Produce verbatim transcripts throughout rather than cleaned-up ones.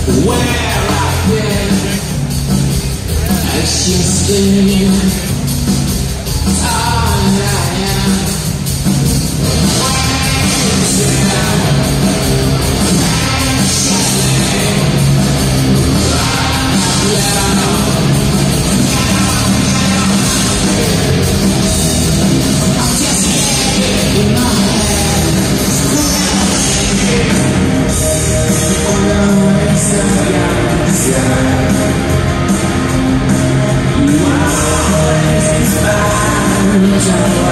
where I've been, as you see, all I am, I'm just getting in my head. You always find your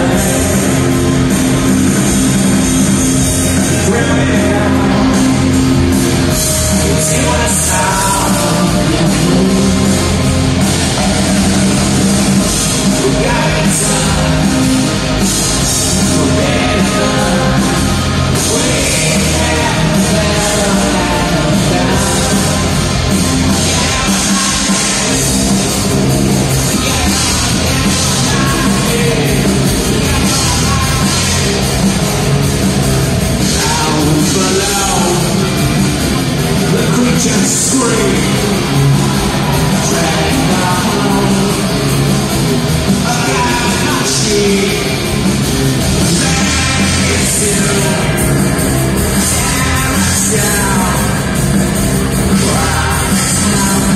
just scream, drag down, against my sheet, it's you, tear us down, cry down.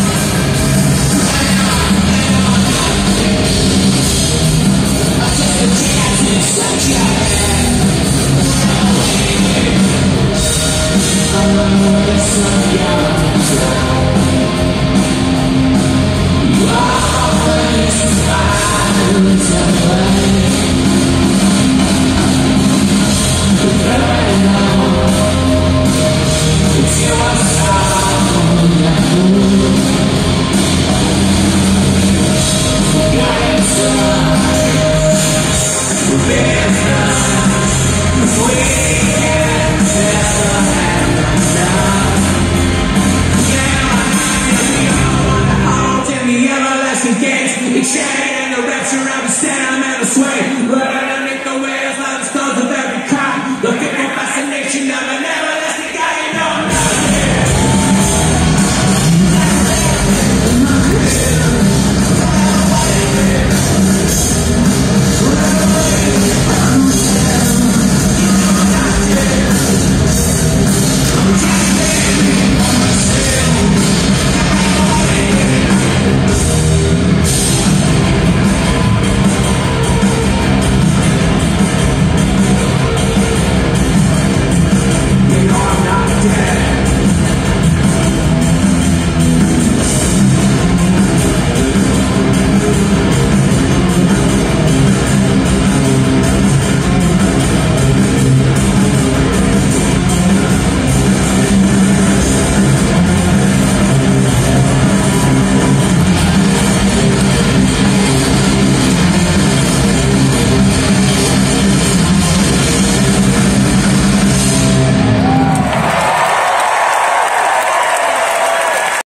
I take a chance inside your head, I'm a waste of your you always find